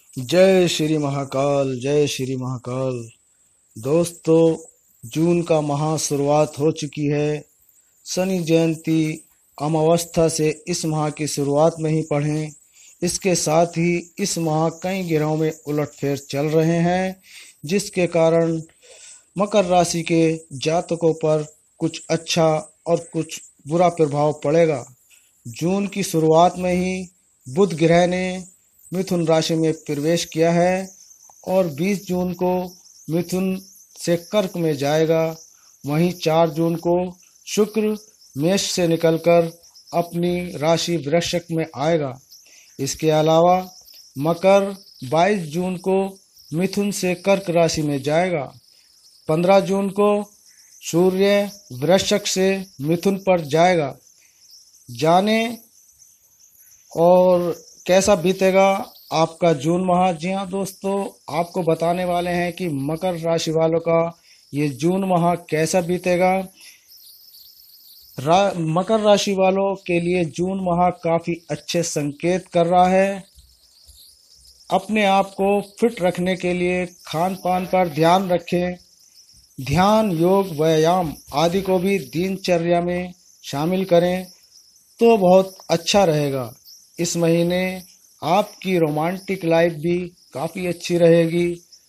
जय श्री महाकाल, जय श्री महाकाल। दोस्तों, जून का माह शुरुआत हो चुकी है। शनि जयंती अमावस्या से इस माह की शुरुआत में ही पढ़ें। इसके साथ ही इस माह कई ग्रहों में उलटफेर चल रहे हैं, जिसके कारण मकर राशि के जातकों पर कुछ अच्छा और कुछ बुरा प्रभाव पड़ेगा। जून की शुरुआत में ही बुध ग्रह ने मिथुन राशि में प्रवेश किया है और 20 जून को मिथुन से कर्क में जाएगा। वहीं 4 जून को शुक्र मेष से निकलकर अपनी राशि वृश्चिक में आएगा। इसके अलावा मकर 22 जून को मिथुन से कर्क राशि में जाएगा। 15 जून को सूर्य वृश्चिक से मिथुन पर जाएगा। जाने और कैसा बीतेगा आपका जून माह। जी हाँ दोस्तों, आपको बताने वाले हैं कि मकर राशि वालों का ये जून माह कैसा बीतेगा। मकर राशि वालों के लिए जून माह काफ़ी अच्छे संकेत कर रहा है। अपने आप को फिट रखने के लिए खान पान पर ध्यान रखें। ध्यान, योग, व्यायाम आदि को भी दिनचर्या में शामिल करें तो बहुत अच्छा रहेगा। इस महीने आपकी रोमांटिक लाइफ भी काफ़ी अच्छी रहेगी।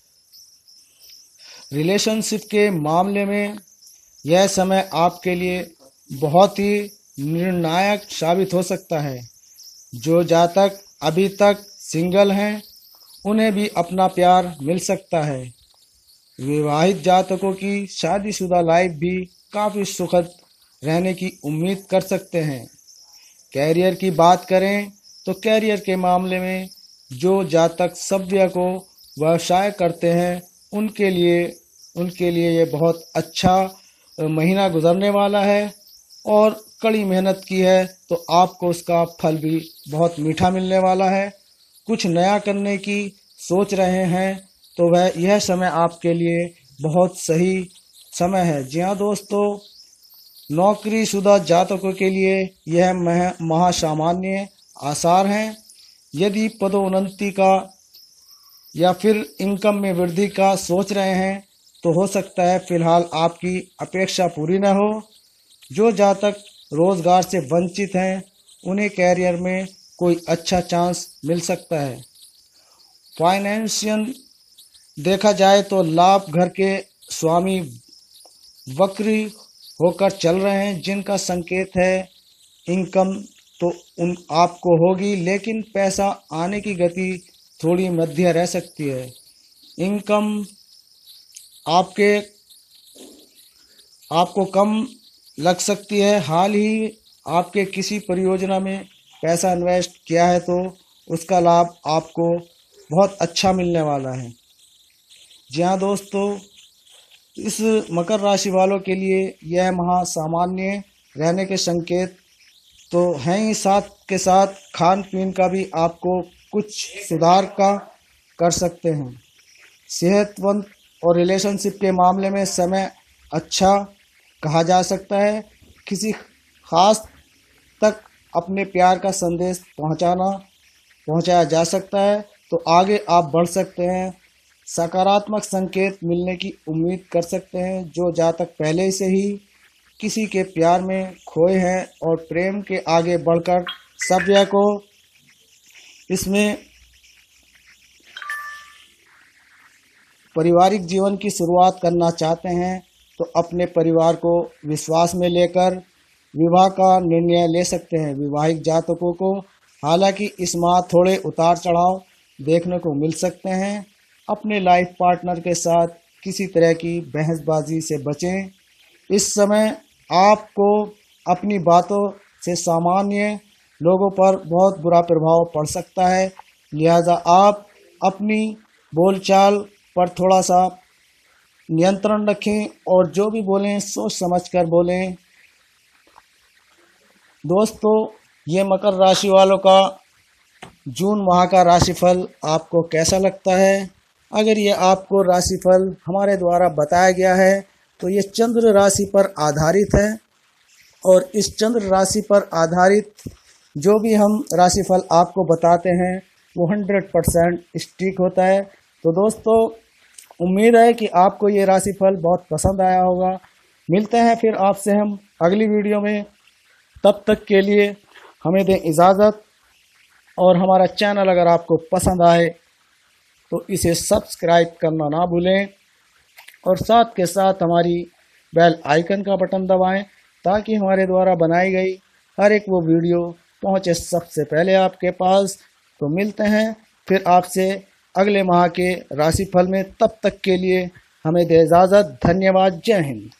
रिलेशनशिप के मामले में यह समय आपके लिए बहुत ही निर्णायक साबित हो सकता है। जो जातक अभी तक सिंगल हैं, उन्हें भी अपना प्यार मिल सकता है। विवाहित जातकों की शादीशुदा लाइफ भी काफ़ी सुखद रहने की उम्मीद कर सकते हैं। कैरियर की बात करें तो कैरियर के मामले में जो जातक सभ्य को व्यवसाय करते हैं, उनके लिए ये बहुत अच्छा महीना गुजरने वाला है और कड़ी मेहनत की है तो आपको उसका फल भी बहुत मीठा मिलने वाला है। कुछ नया करने की सोच रहे हैं तो यह समय आपके लिए बहुत सही समय है। जी हाँ दोस्तों, नौकरीशुदा जातकों के लिए यह माह सामान्य आसार हैं। यदि पदोन्नति का या फिर इनकम में वृद्धि का सोच रहे हैं तो हो सकता है फिलहाल आपकी अपेक्षा पूरी न हो। जो जातक रोजगार से वंचित हैं, उन्हें कैरियर में कोई अच्छा चांस मिल सकता है। फाइनेंशियल देखा जाए तो लाभ घर के स्वामी वक्री होकर चल रहे हैं, जिनका संकेत है इनकम तो आपको होगी, लेकिन पैसा आने की गति थोड़ी मध्य रह सकती है। इनकम आपको कम लग सकती है। हाल ही आपके किसी परियोजना में पैसा इन्वेस्ट किया है तो उसका लाभ आपको बहुत अच्छा मिलने वाला है। जी हाँ दोस्तों, इस मकर राशि वालों के लिए यह माह सामान्य रहने के संकेत तो हैं ही, साथ के साथ खान पीन का भी आपको कुछ सुधार का कर सकते हैं। सेहतमंद और रिलेशनशिप के मामले में समय अच्छा कहा जा सकता है। किसी खास तक अपने प्यार का संदेश पहुंचाया जा सकता है तो आगे आप बढ़ सकते हैं। सकारात्मक संकेत मिलने की उम्मीद कर सकते हैं। जो जातक पहले से ही किसी के प्यार में खोए हैं और प्रेम के आगे बढ़कर सभ्य को इसमें पारिवारिक जीवन की शुरुआत करना चाहते हैं तो अपने परिवार को विश्वास में लेकर विवाह का निर्णय ले सकते हैं। विवाहित जातकों को हालांकि इस माह थोड़े उतार चढ़ाव देखने को मिल सकते हैं। अपने लाइफ पार्टनर के साथ किसी तरह की बहसबाजी से बचें। इस समय आपको अपनी बातों से सामान्य लोगों पर बहुत बुरा प्रभाव पड़ सकता है, लिहाजा आप अपनी बोलचाल पर थोड़ा सा नियंत्रण रखें और जो भी बोलें सोच समझकर बोलें। दोस्तों, ये मकर राशि वालों का जून माह का राशिफल आपको कैसा लगता है? अगर ये आपको राशिफल हमारे द्वारा बताया गया है तो ये चंद्र राशि पर आधारित है और इस चंद्र राशि पर आधारित जो भी हम राशिफल आपको बताते हैं वो 100% स्टिक होता है। तो दोस्तों उम्मीद है कि आपको ये राशिफल बहुत पसंद आया होगा। मिलते हैं फिर आपसे हम अगली वीडियो में, तब तक के लिए हमें दें इजाज़त। और हमारा चैनल अगर आपको पसंद आए तो इसे सब्सक्राइब करना ना भूलें और साथ के साथ हमारी बेल आइकन का बटन दबाएं ताकि हमारे द्वारा बनाई गई हर एक वो वीडियो पहुंचे सबसे पहले आपके पास। तो मिलते हैं फिर आपसे अगले माह के राशिफल में, तब तक के लिए हमें दे इजाज़त। धन्यवाद। जय हिंद।